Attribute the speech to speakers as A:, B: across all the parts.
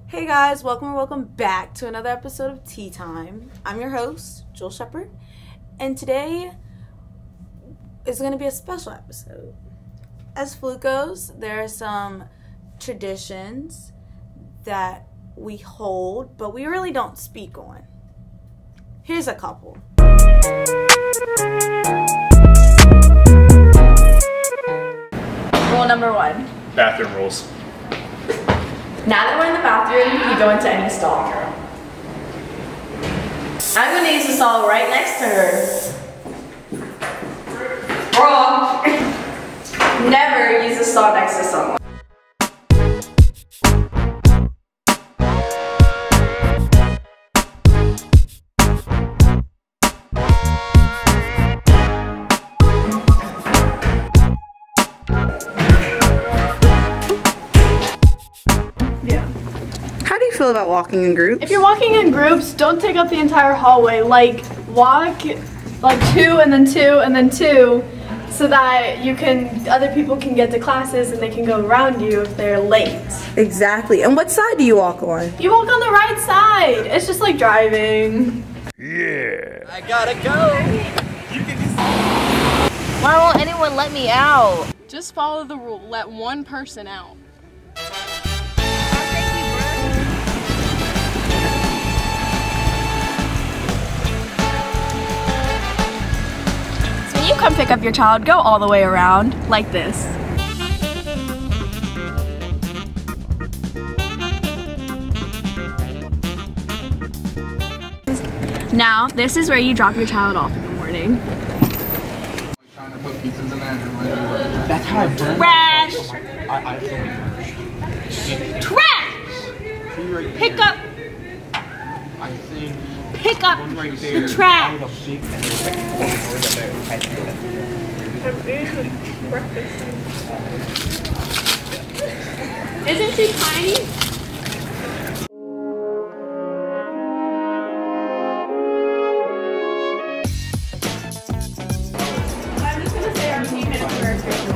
A: Hey guys, welcome back to another episode of Tea Time. I'm your host, Jules Shepherd, and today is going to be a special episode. As Fluke goes, there are some traditions that we hold, but we really don't speak on. Here's a couple. Rule number 1.
B: Bathroom rules.
A: Now that we're in the bathroom, you go into any stall. I'm going to use the stall right next to her. Wrong. Never use the stall next to someone. How do you feel about walking in groups?
C: If you're walking in groups, don't take up the entire hallway. Like, walk like 2 and then 2 and then 2 so that other people can get to classes and they can go around you if they're late.
A: Exactly. And what side do you walk on?
C: You walk on the right side. It's just like driving.
B: Yeah.
D: I gotta go. Why won't anyone let me out?
E: Just follow the rule. Let one person out.
C: So when you come pick up your child, go all the way around like this. Now, this is where you drop your child off in the morning.
F: That's how I burn.
C: Trash!
F: I
C: Trash! Pick up! Pick up the trash! Isn't she tiny? I'm just gonna say our team minutes for our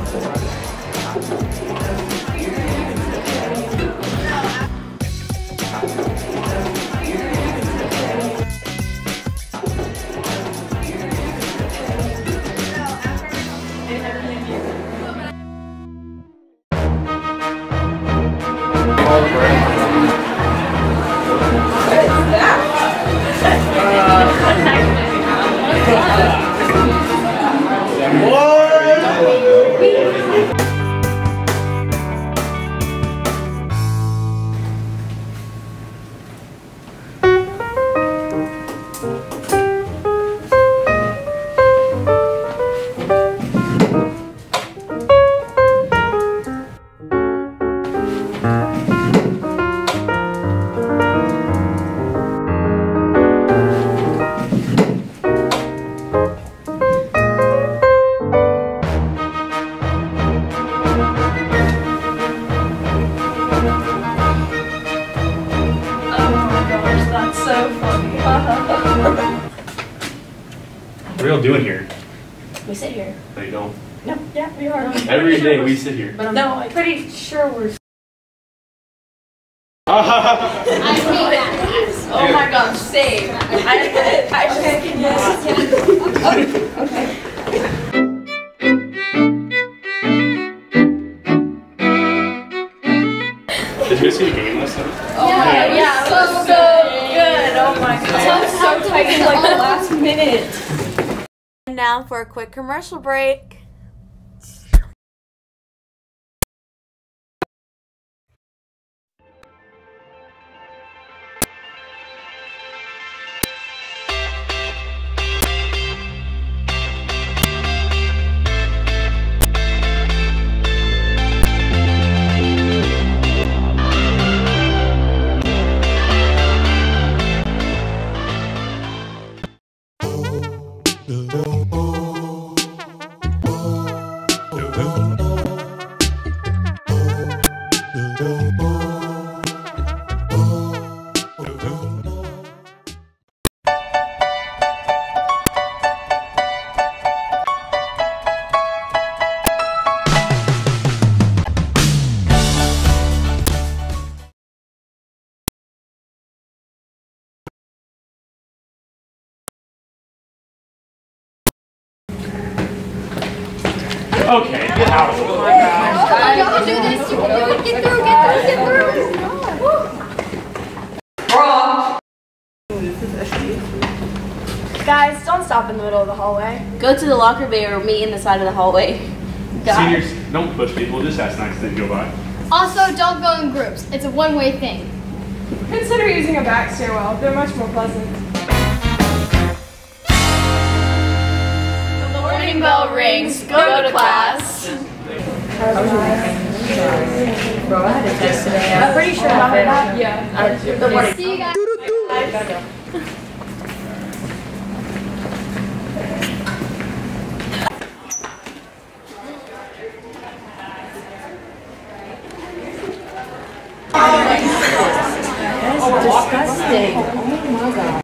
B: What are y'all doing here?
C: We sit here.
B: No, you don't.
C: No, yeah, we are.
B: Every day we sit here.
C: But I'm pretty sure we're.
E: I hate that.
C: Oh my gosh, same. Okay.
B: Did you guys see the game last night?
C: Yeah, it was so good. Oh my god. So tight in like the last minute.
A: And now for a quick commercial break.
B: Okay, get out of the way.
E: You can do this. You can do it. Get through.
C: Guys, don't stop in the middle of the hallway.
D: Go to the locker bay or meet in the side of the hallway.
B: Seniors, don't push people. Just ask nice things go by.
E: Also, don't go in groups. It's a one-way thing.
C: Consider using a back stairwell. They're much more pleasant. The warning bell rings. Go to class.
G: Bro, I had a test today.
C: I'm pretty sure about that. Yeah.
G: Good morning.
E: See you guys.
G: Disgusting. Oh my god.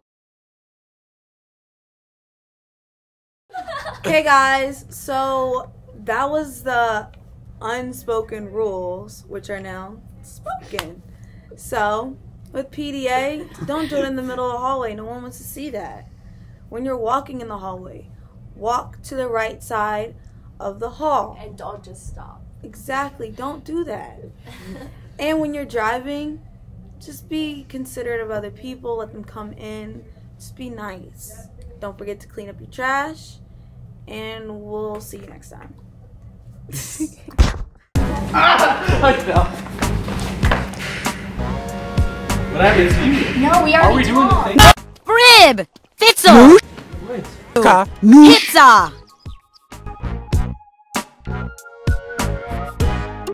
A: Okay, guys, so that was the unspoken rules, which are now spoken. So, with PDA, don't do it in the middle of the hallway. No one wants to see that. When you're walking in the hallway, walk to the right side of the hall.
C: And don't just stop.
A: Exactly, don't do that. And when you're driving, just be considerate of other people. Let them come in. Just be nice. Don't forget to clean up your trash. And we'll see you next time.
F: I fell.
B: What happened to you?
E: No, we
B: Are we
E: already
B: doing the
E: talked.
B: thing?
H: Rib! Fitzel! Pizza!